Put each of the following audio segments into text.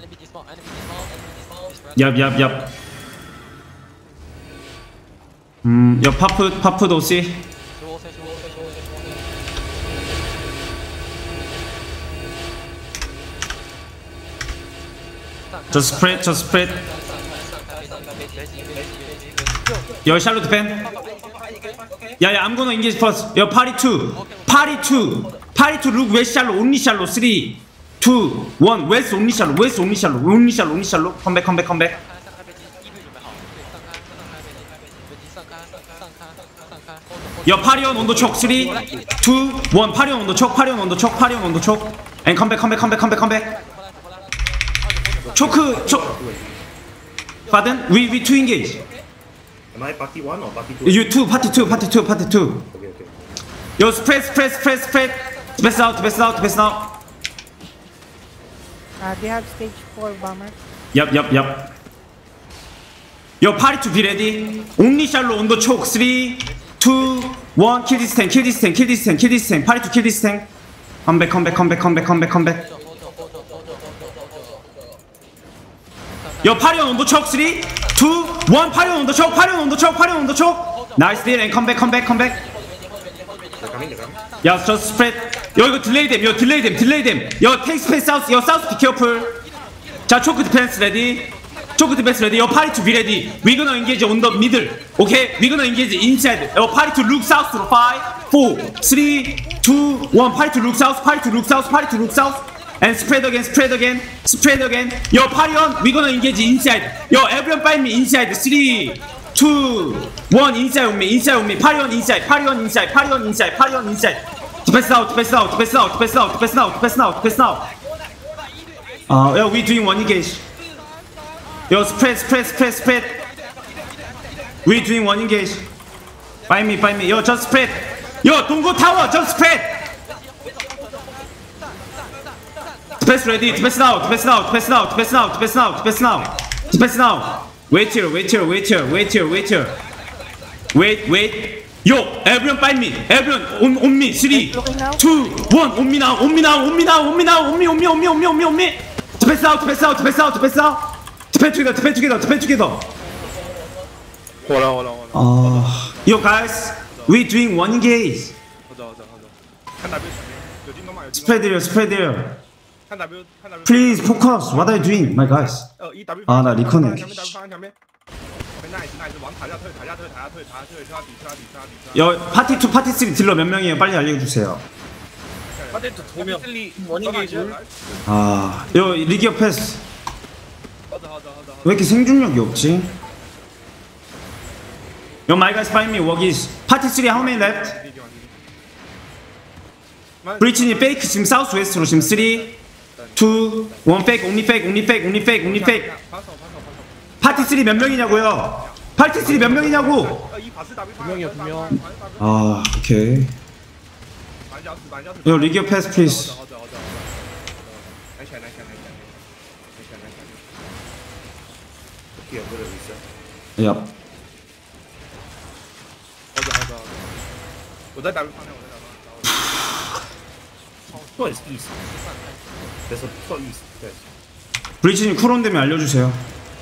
얍. 여 파프 도시. Just spread. 여 샬롯 펜. 야야, I'm gonna engage first. 여 party 2 look west shallow, only shallow. 3, 2, 1 west only shallow. Come back. 여 파리온 온도 촉. 3, 2, 1 파리온 온도 촉. And come back. 초크. Pardon? We two engage. Am I party 1 or party 2? You two, party 2. Okay. Yo, spread. Best out. They have stage 4 bomber. Yup. Yo, party to be ready. Only shallow on the choke. 3, 2, 1. Kill this tank. Party to kill this tank. Come back. Yo, party on the choke. 3, 2, 1. Party on the choke. Nice deal and come back. They're coming. Yeah, just spread. Yo, 이거 delay them. Yo, take space south. Yo, south, be careful. 자, choke defense ready. Yo, party to be ready. We're gonna engage on the middle. Okay, we're gonna engage inside. Yo, party to look south. 5, 4, 3, 2, 1. Party to look south. And spread again. Yo, party on. We're gonna engage inside. Yo, everyone find me inside. 3, 2, 1. Inside on me. Party on inside. Pass out. Yeah, we doing one engage. Yo, spread. We doing one engage. Find me. Yo, just spread. Yo, don't go tower. Just spread. Pass ready. Pass now. Wait here. Wait. Yo, everyone find me. Everyone on me. 3, 2, 1. On me now. Pass out. Defend together. Hold on. Yo, guys, we doing one engage. Spread here. Please focus. What are you doing, my guys? 나 리커네. 여 파티 2, 파티 3 딜러 몇 명이에요? 빨리 알려주세요. 여 리기어 패스. 왜 이렇게 생존력이 없지? 여 my guys find me. 워기스. 파티 3 how many left? 브리치니 페이크 지금 사우스 웨스트로 지금 3, 2, 1 페이크. only fake. 파티 3 몇 명이냐고요? 파티 3 몇 명이냐고? 2명이요. 오케이. 요 리기어 패스 플리즈. 야. 我在 W 方向，Towards east. There's a towards east. Yes. 브리치님 쿨온 되면 알려주세요.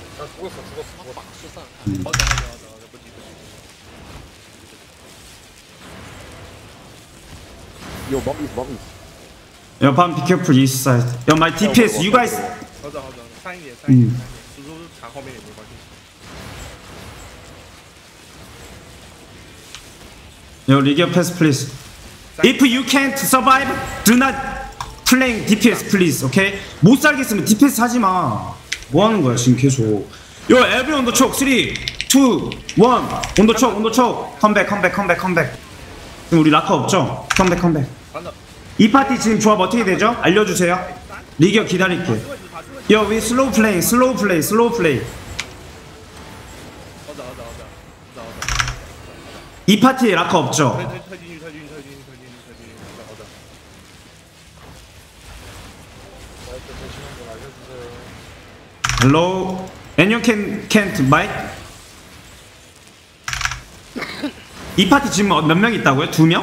Yo, bomb is. Yo, Pam, be careful east side. Yo, my DPS, you guys. 好的，散一点，蜘蛛查后面也没关系。 Yo, 리기어 패스 please. If you can't survive, do not play DPS please. Okay? 못 살겠으면 DPS 하지 마. 뭐 하는 거야 지금 계속. Yo, everyone on the choke. 3, 2, 1. On the choke. 컴백. 지금 우리 라커 없죠? 컴백. 이 파티 지금 조합 어떻게 되죠? 알려주세요. 리기어 기다릴게. Yo, we slow play. 이 파티에 라커 없죠? Hello? Anyone can't mic? 이 파티 지금 몇 명 있다고요? 2명?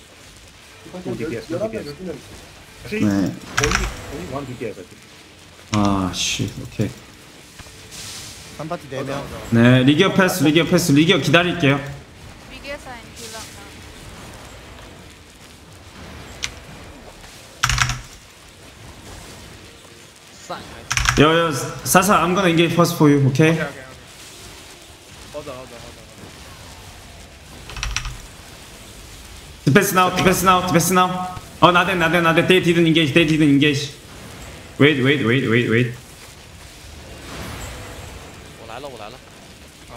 DPS. 네. Only one DPS. 아씨 오케이. 3파티 4명. 네 리기어 패스 리기어 패스 리기어 기다릴게요. Biggest and kill up now. 여여 사사 I'm gonna engage first for you. 오케이. 오케이. 얻어. Defense now, defense now, defense now. Oh, not that. They didn't engage. Wait. 我来了，我来了， 啊，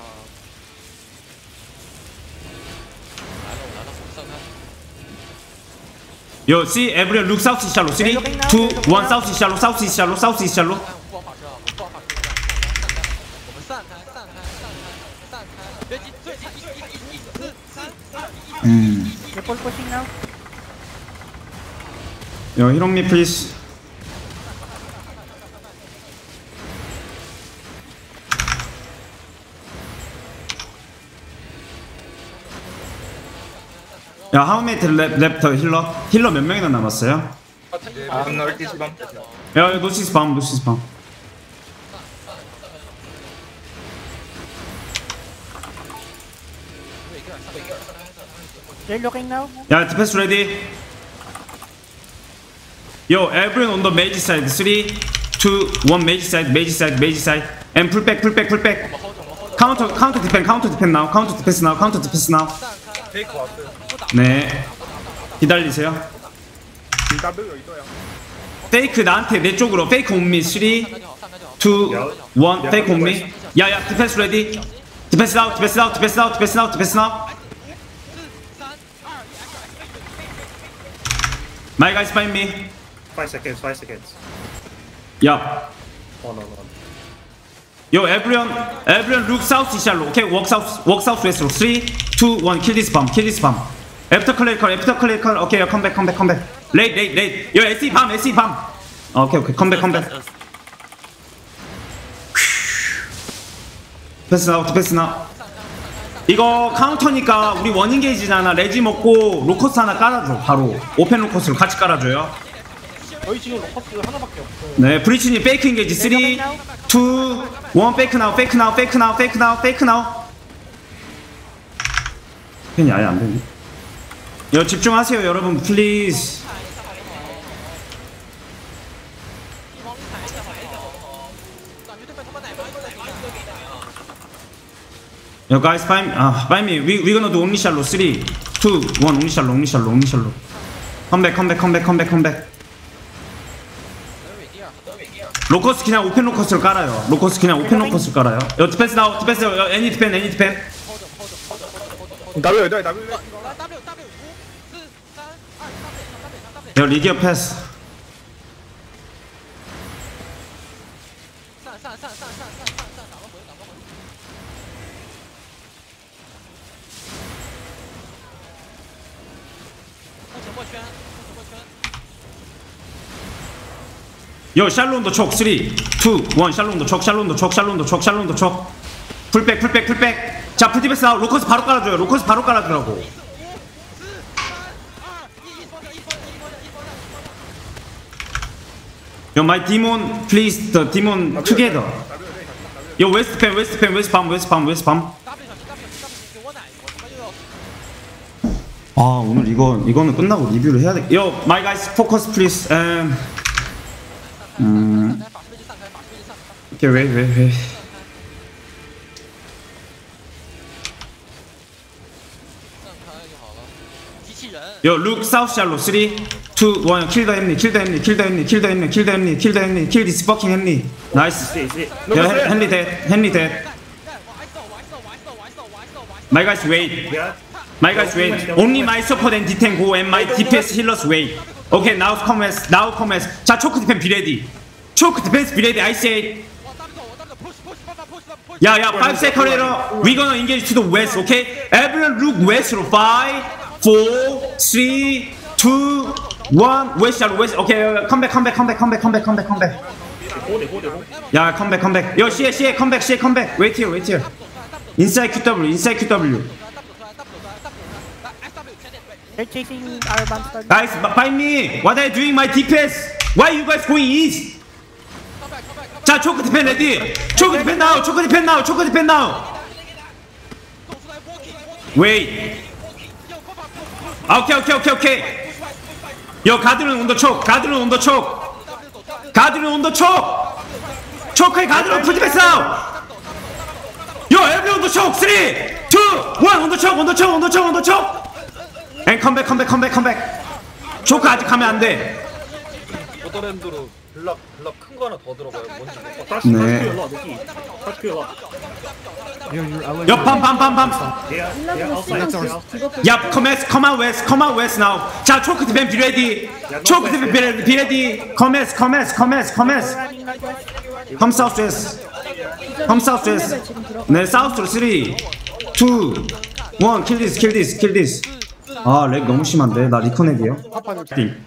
我来了，散开。 Yo, see everyone look south east shallow. 3, 2, 1 south east shallow. 看不光法师啊，我不光法师，我们散开，别急，对，1、4、3、2、1。 Triple pushing now. Yo, hit on me, please. 야, how many left 힐러? 힐러 몇 명이나 남았어요? northeast bomb. 야, 노시스 밤. They're looking now. 야, defense ready. Yo, everyone on the mage side. 3, 2, 1 mage side. And pull back. Counter defense now. 테이크 왔어요. 네. 기다리세요. DW 있어요. 페이크 나한테 내 쪽으로. 페이크 on me. 3, 2, 1 페이크 on me. 야, defense ready. Defense now. My guys find me. 5 seconds. 야. On. Yo, everyone look south east shallow. Okay, walk south west. 3, 2, 1, kill this bomb. After clerical. Okay, come back. Late. Yo, SE bomb. Okay, come back. Defense now. 이거 카운터니까 우리 원인 게이지잖아. 레지 먹고 로커스 하나 깔아줘. 바로 오펜 로커스로 같이 깔아줘요. 저희 지금 로커스 하나밖에 없어요. 네, 브리치님 페이크 인게이지 3, 2, 1 페이크 나우. 펜이 아예 안 되네. 여 집중하세요, 여러분, 플리즈. Yo, guys, find me. We gonna do only shallow. 3, 2, 1, only shallow. Come back. 로커스 그냥 오펜 로커스를 깔아요. 여 디펜스 나오. 애니 디펜. W. 여 리기어 패스. 요 샬롬도 촉 3, 2, 1 샬롬도 촉 풀백 자 풀디베스 나오. 로커스 바로 깔아주라고. 요 my demon please the demon together. 요 웨스트 밤 아 오늘 이거는 끝나고 리뷰를 해야 돼. 요 my guys focus please. 오케이 왜 요 look south shallow 3, 2, 1 kill the enemy kill this fucking enemy. Nice. Henry dead. My guys wait. Only my support and D10 go and my DPS healers wait. Okay, now come as. 자, 초크 디펜 be ready. I say. Yeah, 5 seconds later, we gonna engage to the west, okay? Everyone look west. 5, 4, 3, 2, 1. West. Okay, come back. Yeah, come back. Yo, CA, come back. Wait here. Inside QW. They're chasing our bomb squad. Guys, find me. What are you doing, my DPS? Why you guys going east? 자 초크 디펜 레디. 초크 디펜 나우. 초크 디펜 나우. 초크 디펜 나우. 웨이. 오케이. 요 가드는 온더 촉. 가드는 온더 촉. 가드는 온더 촉. 초크의 가드는 풀디펜 싸우. 요 에브리 온더 촉. 3, 2, 1 온더 촉. 앤 컴백. 초크 아직 하면 안 돼. 보더랜드로 블락 큰 거 하나 더 들어가요. 뭔지 못 봤다. 다시 네. 다시 올라 노키. 다시 올라. 요 팜. They are outside. 야, come out west now. 자, 초크 디펜 be ready. 초크 디펜 be ready. Come west. Running northwest. Come southwest. 네, south로 3, 2, 1. Kill this. 아, 렉 너무 심한데. 나 리커넥이에요. 팀.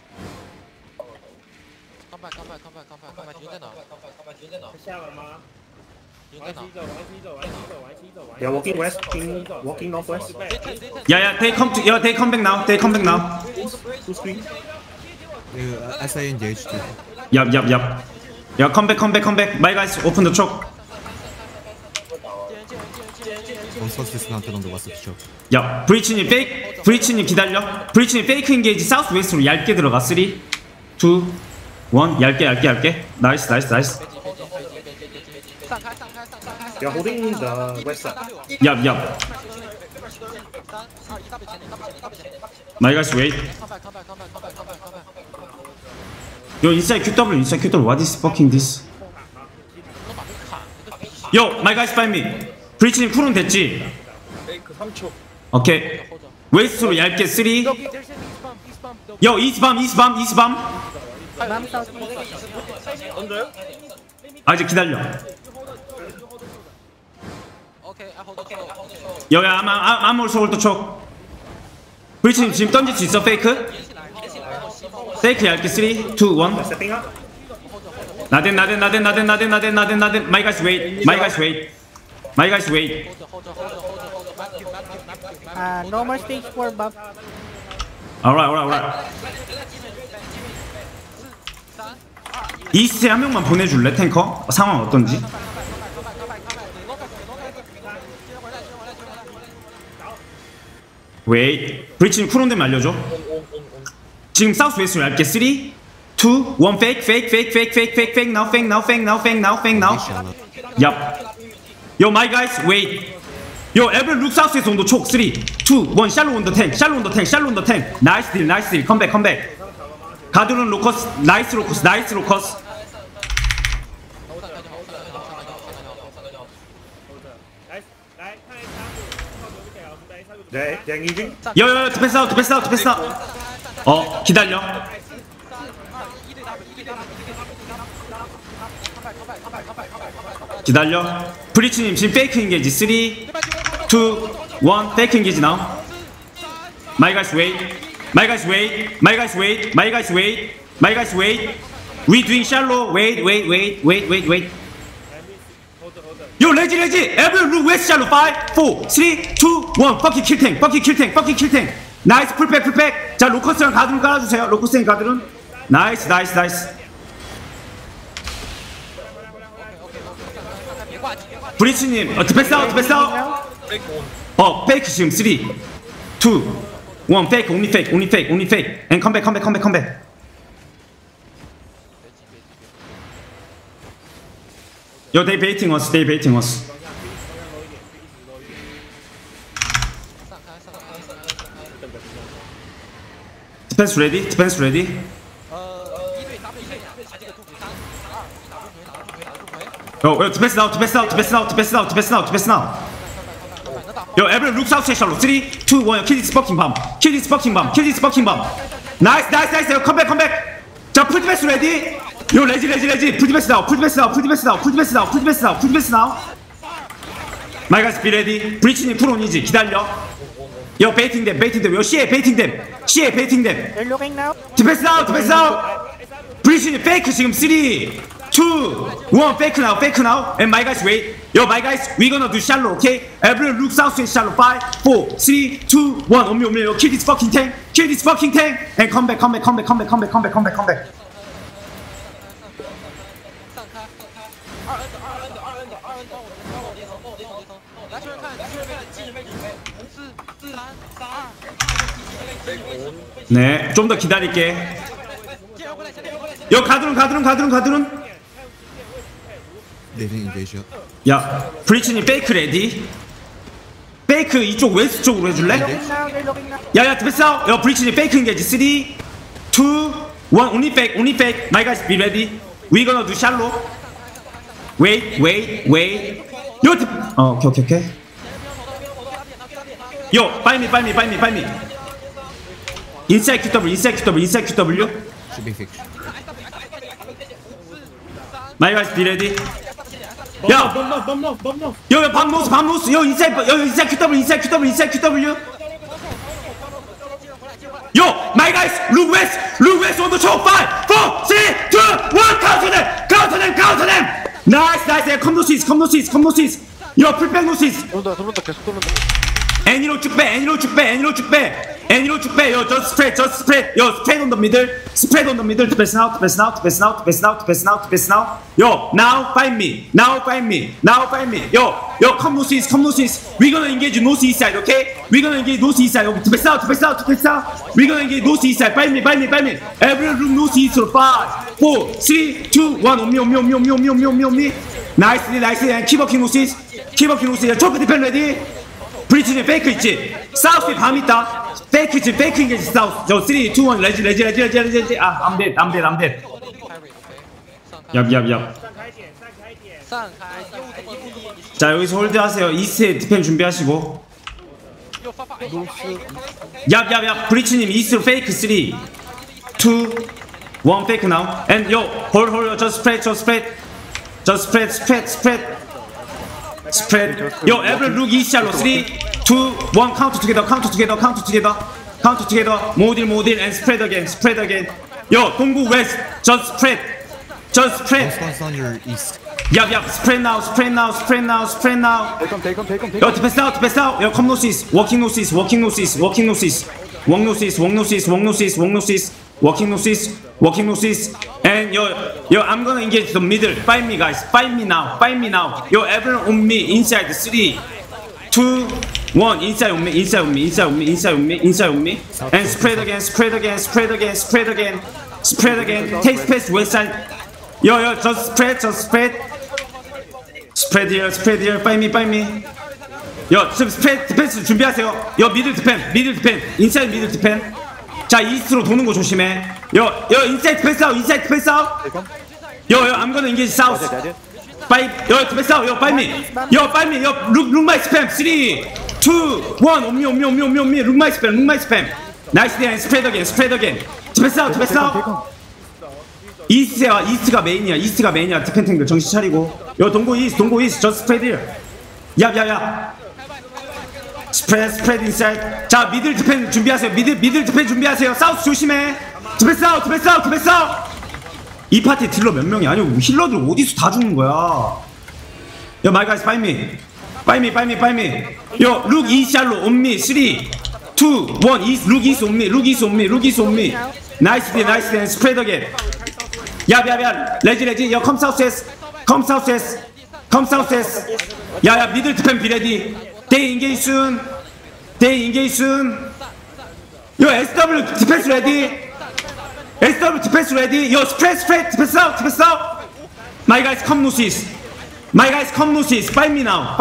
컴백. 云在哪？ 下了吗？ 云在哪？ They are walking west, walking northwest. 야야, they come back now. Two screen. SI engaged. 얍. 야, 컴백. My guys, open the choke. On sources not on the west shop. 야, 브리치님 기다려. 브리치님 페이크 인게이지 사우스 웨스트로 얇게 들어가. 3, 2, 1. 얇게. 나이스. They are holding the west side. 얍. My guys, wait. Yo, inside QW. What is fucking this? Yo, my guys, find me. 브리치님 쿨은 됐지? 페이크 3초. 오케이. 웨스트로 얇게 3. There's an east bump. 요, 이스밤. Bump southeast. 던져요? 아직 기다려. 오케이, I hold the choke. 여야 아무 올더 촉. 브리치님 지금 던질 수 있어? 페이크 얇게 3, 2, 1. Stepping up. 나댄. My guys wait. No more stage 4 buff. Alright. 이스트에 한 명만 보내줄래? 탱커? 상황 어떤지? 웨이. 브리치님 쿨온 되면 알려줘. 지금 사우스 웨스트로 얇게 3, 2, 1 fake now. 얍. Yo, my guys, wait. Yo, every look southwest on the choke. 3, 2, 1. Shallow on the tank. Nice deal. Come back. 가드론 로커스. 나이스 로커스. They're engaging. 여, 디펜스 아웃. 기다려. 브리치님 지금 페이크 인게이지 3, 2, 1 페이크 인게이지 now. My guys wait. We doing shallow. Wait. Yo, 레지. Every look west shallow. 5, 4, 3, 2, 1. Fucking kill tank. 나이스 풀백. 자, 로커스랑 가드론 깔아주세요. 로커스랑 가드론. 나이스. 브리치님, 디펜스 아웃. 페이크 지금 3, 2, 1. 페이크, only fake. And come back. Yo, they baiting us. Defense ready. 一队搭配一队，把这个兔子3、2、1打中回。 Yo, defense now. Yo, everyone look south shallow. 3, 2, 1. Kill this fucking bomb. Nice. Come back. 자, 풀 디펜스 ready. Yo, 레지. 풀 디펜스 now. My guys, be ready. 브리치님 풀온이지. 기다려. Yo, baiting them. Yo, CA baiting them. They're looking now. 디펜스 now. 브리치님 페이크 지금 3, 2, 1. Fake now. And my guys, wait. Yo, my guys, we gonna do shallow, okay? Everyone look south to shallow. 5, 4, 3, 2, 1. 오미. Yo, kill this fucking tank. And come back. 开。2N 的，帮我叠层。来，确认看，4、3、2。 네, 좀 더 기다릴게. 여 가드론. 레딩 인게이지. 야, 브리치님 페이크 레디. 페이크 이쪽 웨스트 쪽으로 해줄래? Looking now, they're looking now. 야야, 디펜스 아웃. 여 브리치님 페이크 인게지. 3, 2, 1. Only fake. My guys, be ready. We gonna do shallow. Wait. 요, 오케이. 요, buy me. Inside QW. Should be fixed. My guys, be ready. 야, 여 밤노스. 여 inside QW. Yo, my guys, look west on the show. 5, 4, 3, 2, 1. Counter them. Nice. Come no seas. Yo, prepare no seas. 애니로 쭉 빼. 요, just spread. 요, spread on the middle. To pass now. Yo, now find me. Yo, come no seas. We gonna engage north east side, okay? We gonna engage north east side. To pass out. We gonna engage north east side. Find me. Every room north east. 5, 4, 3, 2, 1. On me. Nicely. And keep working north east. 초크 디펜 레디. 브리치님 페이크 있지? 사우스에 밤 있다. 페이크 인게지 사우스. 저 3, 2, 1 레지. I'm dead. 얍. 散开，右这么低， 자, 여기서 홀드하세요. 이스트에 디펜 준비하시고. 右发。 얍. 브리치님 이스트로 페이크 3, 2, 1 페이크 now. And yo, hold. Just spread. Yo, every look east shallow. 3, 2, 1. Count together. 모딜 and spread again. Yo, 동구 west. Just spread. Response on your east. 얍. Spread now. Yo, defense out. Yo, come northeast. Walking northeast. Walk northeast. And yo, I'm gonna engage the middle. Find me, guys. Find me now. Yo, everyone on me. Inside 3, 2, 1. Inside on me. And spread again. Take space west side. Yo, just spread. Spread here. Find me. 요, 지금 디펜스 준비하세요. 요, 미들 디펜. 인사이드 미들 디펜. 자, 이스트로 도는 거 조심해. 요, 인사이드 디펜스 아웃. 요, I'm gonna engage south. 요, 디펜스 아웃. 요, find me. 요, look my spam. 3, 2, 1. On me. Look my spam. Nice day and spread again. 디펜스 아웃. 이스트가 메인이야. 디펜팅들 정신 차리고. 요, 동고 이스트. just spread here. 야. 스프레드 인사이드. 자, 미들 디펜 준비하세요. 미들 디펜 준비하세요. 사우스 조심해. 디펜스 아웃. 이 파티 딜러 몇 명이 아니고 힐러들 어디서 다 죽는 거야. 요, my guys, find me. 요, look east shallow on me. 3, 2, 1. East, look east on me. Nice day. Spread again. 야. 레지. 요, come southwest. 야, 미들 디펜 be ready. They engage soon. Yo, SW defense ready. Yo, spread. Defense out. My guys, come northeast. Find me now.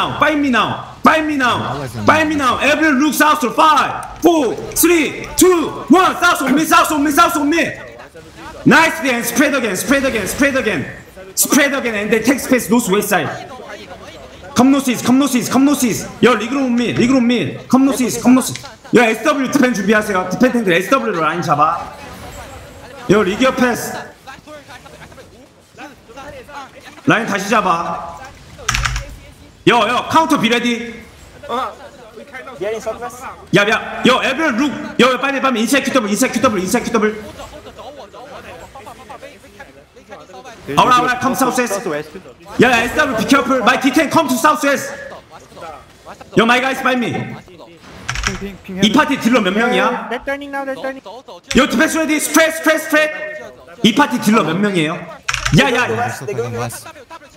Everyone look south. 5, 4, 3, 2, 1. South on me. Nice day and spread again. And they take space northwest side. Come northeast. 여, 리그로 온 미. Come northeast. 여, SW 디펜 준비하세요. 디펜팅들 SW로 라인 잡아. 여, 리기어 패스. 라인 다시 잡아. 여, 카운터 비레디. 야. 여, 에브리언 룩. 여, 빨리. 인사이드 QW. Alright, come southwest. Yeah, SW, be careful. My D10, come to southwest. Yo, my guys, find me. 이 파티 딜러 몇 명이야? They're turning. 요, 디펜스 레디, 스프레드. 이 파티 딜러 몇 명이에요? 야야 Crystal taking last.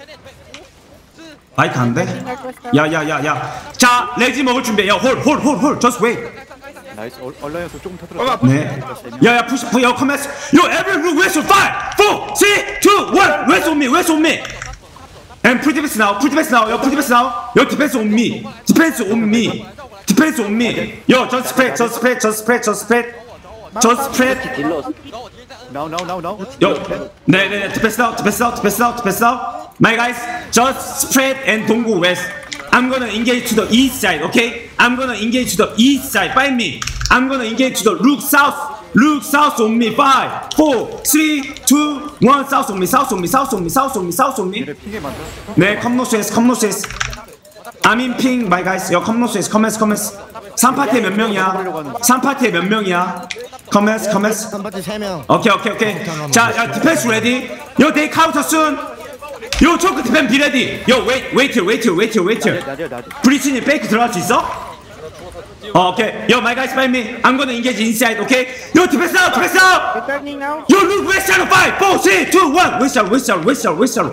마이크 안 돼? 야야야야 자 레지 먹을 준비 야홀홀홀홀 just wait 나이스. 얼라이언스 조금 터뜨려. 네 야야 푸시 야 커맨스 요 every look west 5 4 3 2 1 west on me west on me and full defense now full defense now 요 full defense now 요 defense on me defense on me defense on me 요 just spread just spread just spread just spread just spread Now. Yo, 네네, defense out, defense out, defense out, defense out. My guys, just spread and don't go west. I'm gonna engage to the east side, okay? I'm gonna engage to the east side. Find me. I'm gonna engage to the look south. Look south on me. 5, 4, 3, 2, 1. South on me. South on me. South on me. South on me. South on me. 얘네 핑계 많다. 네, come northwest, come northwest. I'm in ping, my guys. 요, come northwest, come west, come west. 3파티에 몇 명이야? 3파티에 몇 명이야? come west, come west. 3파티 3명. 오케이. 자, 야, 디펜스 레디. 요, 데이 카운터 순. 요, 초크 디펜 비 레디. 요, 웨이트. 나디야. 브리치님 페이크 들어갈 수 있어? 오케이. 요, my guys, find me. I'm gonna engage inside, okay? 요, 디펜스 아웃. Returning now. 요, look west shallow. 5, 4, 3, 2, 1. west shallow.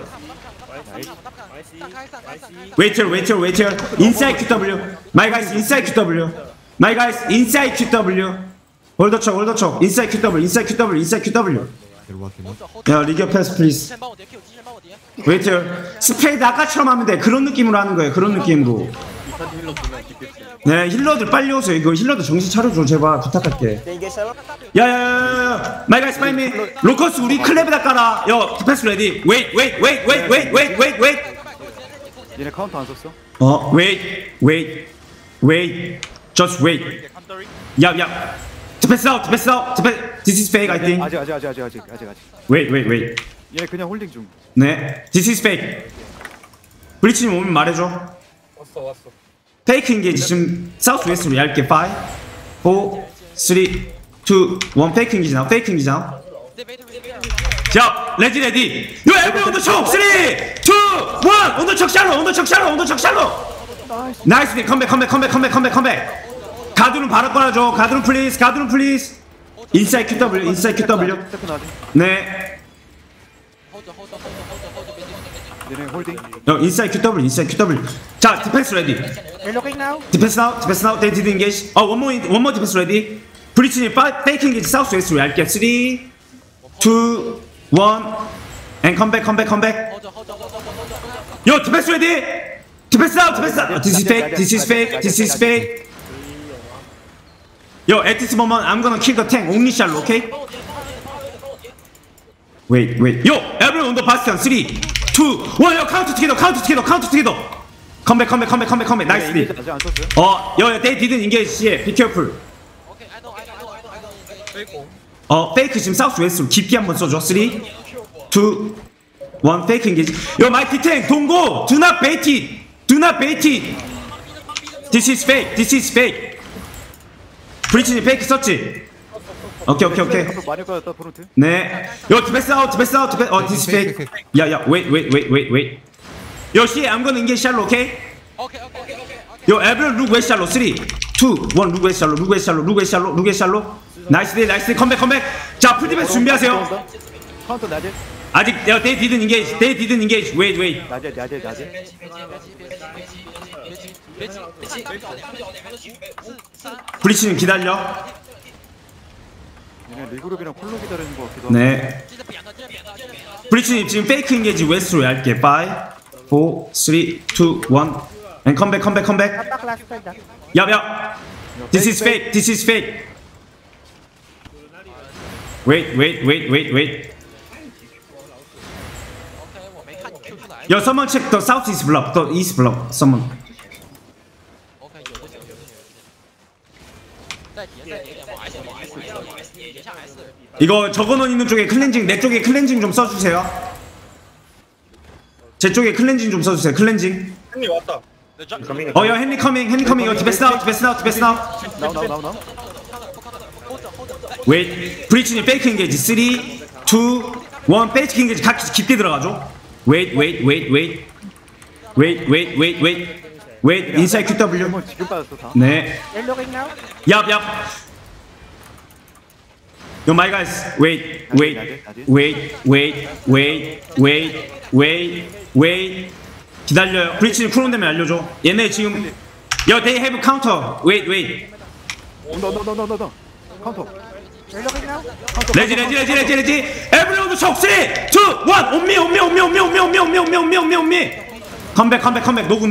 Waiter. Inside QW. My guys, inside QW. Hold the choke. Inside QW. They're walking up. 야, 리겨 패스 플리즈. 웨이터. 스프레이드 아까처럼 하면 돼. 그런 느낌으로 하는 거예요. 그런 느낌으로. 네, 힐러들 빨리 오세요. 이거 힐러들 정신 차려줘. 제발 부탁할게. 야야야야. My guys, find me. 로커스 우리 클랩에다 깔아. 요, 디펜스 레디. Wait. 얘네 카운터 안 썼어? Wait. Just wait. 야. Defense out. This is fake, I think. 아직. Wait. 얘네 그냥 홀딩 중. 네. This is fake. 브리치님 오면 말해줘. 왔어. 페이크 인게이지 지금 사우스 웨스트로 얇게 5, 4, 3, 2, 1 페이크 인게이지 나와. 자, 레디. 요 엘보 온더 촉 3, 2, 1 온더 촉 샬로. 나이스. 컴백. 가드룸 바로 꺼내줘. 가드룸 플리즈. 인사이드 QW. 세컨 아직. 네. 얘네 홀딩. 인사이드 QW. 자, 디펜스 레디. They're looking now. Defense now. They did engage. One more defense ready. 브리치님 페이크 engage 사우스 웨스트로 얇게 3, 2, 1 and come back. Yo, defense ready. Defense out. This is fake. Yo, at this moment, I'm gonna kill the tank. Only shallow, okay? Wait. Yo, everyone on the bastion. 3, 2, 1. Yo, count together. Come back. Nicely. 아직 안 썼어요? Yo, they didn't engage. Yeah, be careful. 페이크 지금 사우스 웨스트로 깊게 한번 써줘. 3, 2, 1 페이크 engage. Yo, my T-Tank, don't go. Do not bait it. This is fake. 브리치님 페이크 썼지? 오케이. 카운터 많이 꺼졌다 프론트. 네. 요, 디펜스 아웃. this is fake. 야, wait. Yo, see, I'm gonna engage shallow, okay? Yo, everyone look west shallow. 3, 2, 1 look west shallow. Nice. 컴백. 자, 풀 디펜스 준비하세요. 카운터 나디. 아직 they didn't engage. Wait. 나디. 브리치님 기다려. 얘네 리그룹이랑 콜로 기다리는 거 같기도 하고. 네. 브리치님 지금 페이크 인게이지 웨스트로 얇게 5, 4, 3, 2, 1 and come back. Attack last turn. 야. This is fake. Wait. Yo, someone check the southeast block, the east block. Someone. 이거 적어놓은 있는 쪽에 클렌징, 내 쪽에 클렌징 좀 써주세요. 제 쪽에 클렌징 좀 써주세요. 클렌징. 형님 왔다. 야, 헨리 커밍. 이거 디펜스 나우. 나오. 웨이. 브리치님 페이크 인게이지 3, 2, 1 페이크 인게이지 같이 깊게 들어가죠. 웨이. 인사이드 QW. 지금 빠졌어 다. 네. They're looking now. 얍. Yo, my guys, wait, wait. 기다려요. 브리치는 쿨온 되면 알려줘. 얘네 지금, yo, they have counter. Wait. 너. 카운터. You're looking now? 레지. Everyone choke. 3, 2, 1. On me. 컴백. 노구.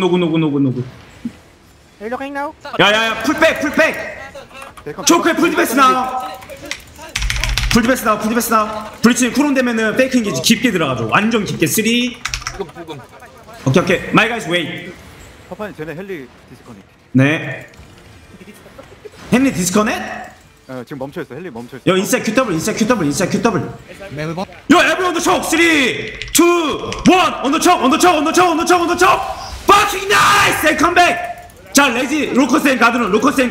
You're looking now? 야야야, 풀백. 초크에 풀디베스 나와. 풀디베스 나와. 브리치는 쿨온 되면은 페이크 인게이지 깊게 들어가죠. 완전 깊게. 3. 부금. 오케이. My guys, wait. 파파니 쟤네 헬리 디스커넥. 네. 헨리 디스커넷? 지금 멈춰있어. 헬리 멈춰있어. 요 인사이드 QW. 매번 요 에브리온 촉 3, 2, 1 언더 촉 fucking nice and come back. 자 레지 로커센 가드론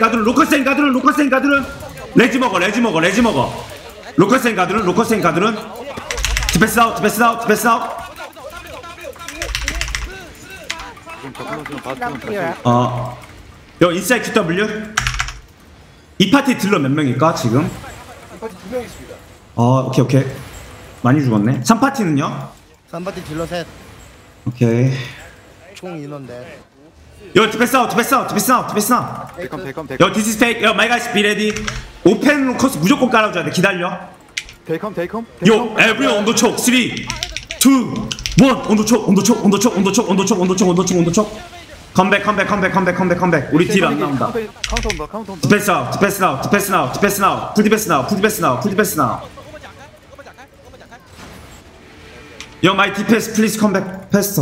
레지 먹어 로커센 가드론 디펜스 아웃 지금 저분은 Down 바스는 here. 요 인사이드 QW 이 파티 딜러 몇 명일까 지금? 오케이 많이 죽었네. 3파티는요? 3파티 딜러 셋. 오케이. 총 인원데. 요 디펜스 아웃 데컴. 요 디스 페이크. 요 마이 가이스 비 레디. 오펜 로커스 무조건 깔아줘야 돼. 기다려. 데컴. 요 에브리 온더 촉 3, 2, 1 온더 촉 컴백. 우리 딜 안 나온다. 카운터 온다. 디펜스 아웃. 풀 디펜스 나우. 요 마이 디펜스 플리즈 컴백 패스터.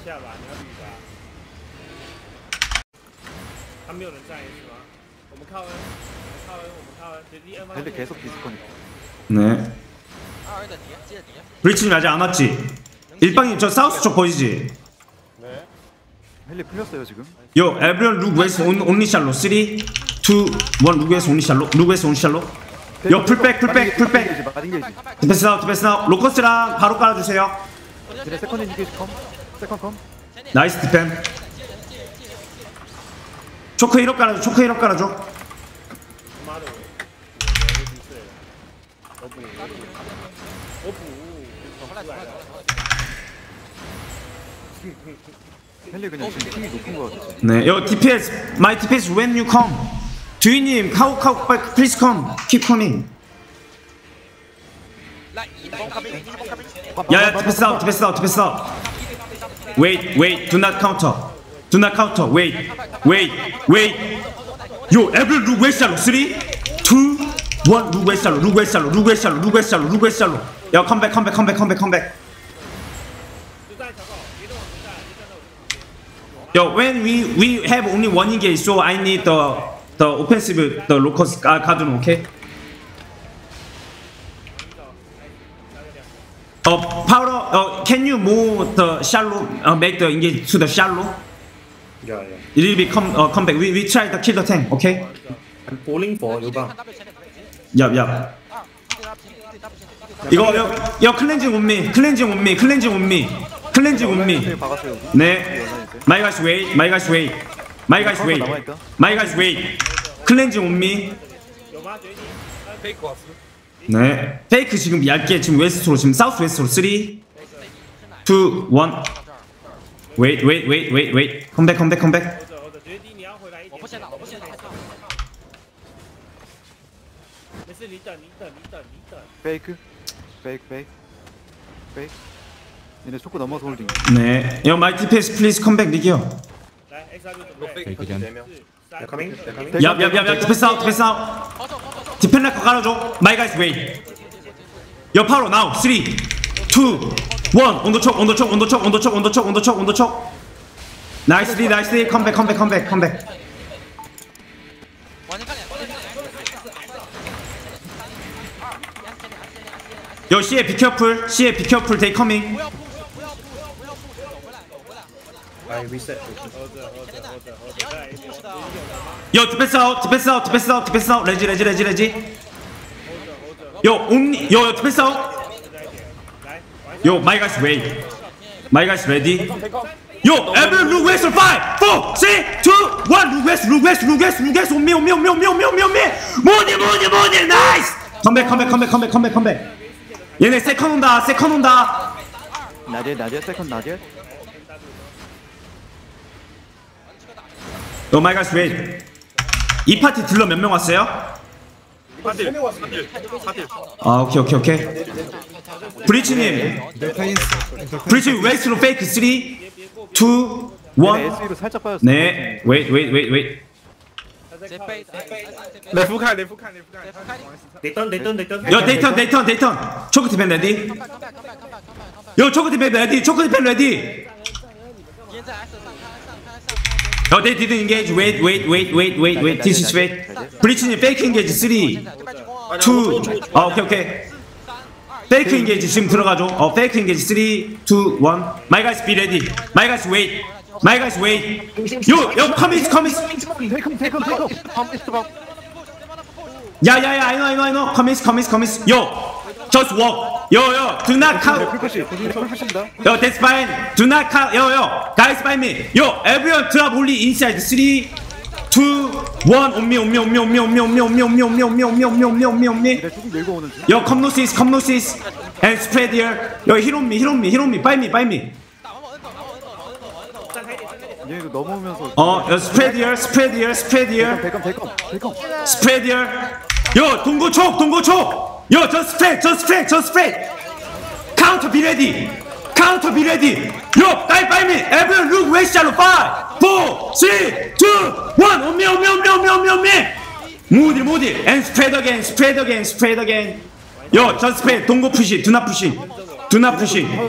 他没有人在是吗？我们靠恩，决定2番。 헬리 계속 디스커넥. 네. 2的敌，接着敌。 브리치님 아직 안 왔지? 일방님 저 사우스 쪽 보이지? 헬리 풀렸어요 지금. 요 에브리온 룩 웨스 온리 샬로 3, 2, 1 룩 웨스 온리 샬로 요 풀백 마딩게이지. 디펜스 나우 로커스랑 바로 깔아주세요. 쟤네 세컨드 인디게이지 세컨 컴. 나이스 디펜. 초크 1업 깔아줘. 我 헬리 그냥 지금 킹이 높은 거 같아. 네, 요 DPS, my DPS when you come. 두이님, how back, please come, keep coming. 야야, 디펜스 아웃. Wait, do not counter, wait. 요, every 룩 웨스샬로 3, 2, 1 룩 웨스샬로. 야, 컴백. Yo, when we have only one engage, so I need the offensive, the locals 가드론, okay? Powder, can you move the shallow, make the engage to the shallow? Yeah. It will be come back. We try to kill the tank, okay? I'm pulling for 刘邦。 Yup. 이거 클렌징 on me. 박았어요. 네. My guys wait. 클렌징 on me. 有吗？决定。 페이크 왔어. 네. 페이크 지금 얇게 지금 웨스트로 지금 사우스 웨스트로 3, 2, 1. Wait. 컴백. 或者决定你要回来一点。 我不先打。 没事，你等。 페이크. 얘네 초코 넘어서 홀딩. 네. 요 마이 디펜스 플리즈 컴백 리기요. 来 ，X 페이크 전. coming。 야, 디펜스 아웃. 디펜레커 깔아줘. 마이 가이스 웨이. 요 파로 now 3, 2, 1 온더 촉. 나이스 컴백. 요 CA 비켜풀 they coming. I reset。 요 디펜스 아웃. 레지. 요 온리 요 디펜스 아웃. 요 마이 가이스 웨이. 마이 가이스 레디. 요 에브리 룩 웨스트 5, 4, 3, 2, 1 룩 웨스트 on me. 모니 나이스. 컴백. 얘네 세컨 온다. 나디에 세컨 나디에. 오 마이 갓 웨이. 이 파티 딜러 몇 명 왔어요? 사딜. 아 오케이. 브리치님 웨이스로 페이크 3, 2, 1. SE로 살짝 빠졌어. 네, 웨이. 直接背， 雷夫看，雷夫看，雷夫看。 여 데이턴. 초크 디펜 레디. 요 초크 디펜 레디. 烟在 S 上开。 여 they didn't engage. Wait. This is wait. 브리치님 페이크 engage 3, 2. 오케이. 페이크 engage 지금 들어가죠. 페이크 engage 3, 2, 1. My guys be ready. My guys wait. 요 커미스. 테이크. 야야야 I know. 커미스. 요 just walk. 요 do not count. 풀푸시입니다. Yo, that's fine. Do not count. Yo, guys, by me. Yo, everyone drop only inside. 3, 2, 1. On me. 네, 조금 밀고 오는 중. Yo, come notice. And spread here. Yo, hit on me. By me. 얘도 넘어오면서. Yo, spread here. 대검. Spread here. Yo, 동고 촉. Yo, just spread. Counter be ready. Yo, by me. Everyone look west shallow. 5, 4, 3, 2, 1. On me. Move it. And spread again. Yo, just spread. Don't go pushing. Do not pushing. Do not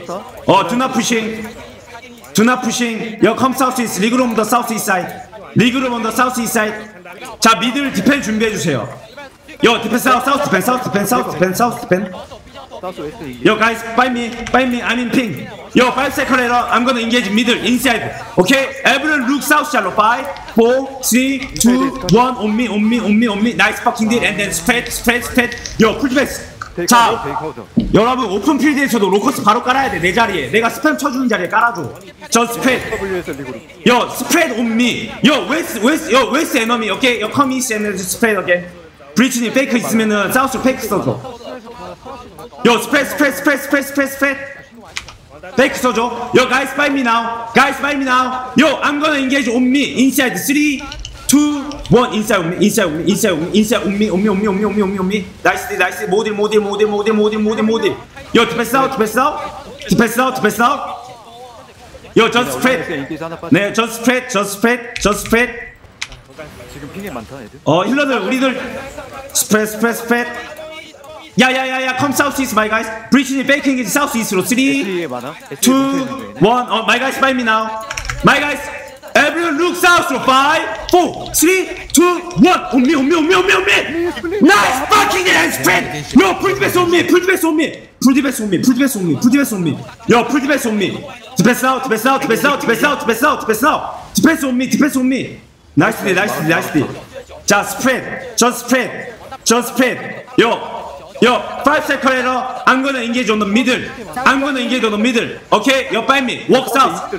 pushing. Yo, come southeast. Legal on the southeast side. 자, 미들 디펜 준비해 주세요. Yo, defend south. 사우스 웨스트 이게. Yo, guys, by me. I'm in ping. Yo, 5 second later, I'm gonna engage middle, inside. Okay? Everyone look south shallow. 5, 4, 3, 2, 1. On me. Nice fucking deal. And then spread. Yo, pull pass. 자, 여러분 오픈 필드에서도 로커스 바로 깔아야 돼. 내 자리에. 내가 스팸 쳐주는 자리에 깔아줘. 저 스프레드. WS 리그룹. Yo, spread on me. Yo, west enemy. Okay? Yo, come east and spread again. 브리치님 페이크 있으면은 사우스로 페이크 써줘. Yo, spread. 페이크 써줘. Yo, guys, by me now. Yo, I'm gonna engage on me. Inside 3, 2, 1. Inside on me. Nice. 모딜. Yo, defense out. Yo, just spread. 네, just spread. 지금 핑이 많다 애들. 힐러들 우리들 spread. 야야야야, come southeast, my guys. 브리치님 페이킹 is southeast로 3, 2, 1. My guys, by me now. My guys, everyone look south로 5, 4, 3, 2, 1. On me. Nice fucking and spread. Yo, pull the best on me. Yo, pull the best on me. Defense out. Defense on me. Nice day. Just spread. Yo, 5 second later, I'm gonna engage on the middle. Okay? Yo, by me. Walk south.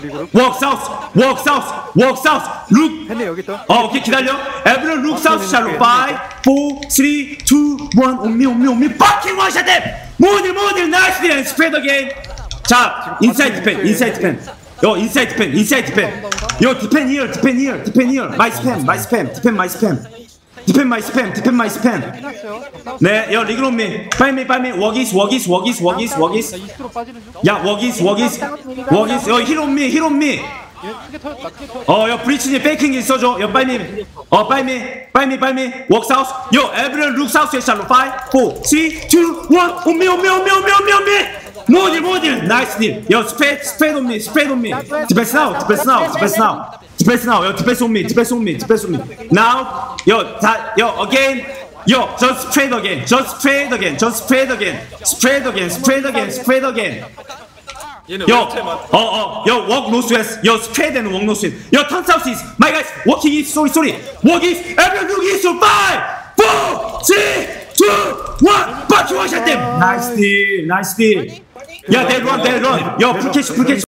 Look. 헨리 여기 있다. 오케이, 기다려. Everyone look south shallow. 5, 4, 3, 2, 1. On me. Fucking one shot them. 모딜. Nice day and spread again. 자, inside defend. Yo, inside defend. Yo, defend here. My spam. Defend my spam. 네, yo, legal on me. By me. Walkies. 이스트로 빠지는 중. 야, walkies. 요, hit on me. 얘 크게 터졌다. 요, 브리치님 페이킹 있어줘. 요, by me. Walk south. Yo, everyone look south. Shallow. 5, 4, 3, 2, 1. On me. 모딜. Nice deal. Yo, spread on me. Defense now. Yo, defense on me. Now, yo, again. Yo, just spread again. Spread again. Yo, walk northwest. Yo, spread and walk northwest. Yo, turn southeast. My guys, walking east. Sorry. Walk east. Everyone look east. 5, 4, 3, 2, 1. Back to wash at them. Nice deal. Yeah, they run. Yo, full catch.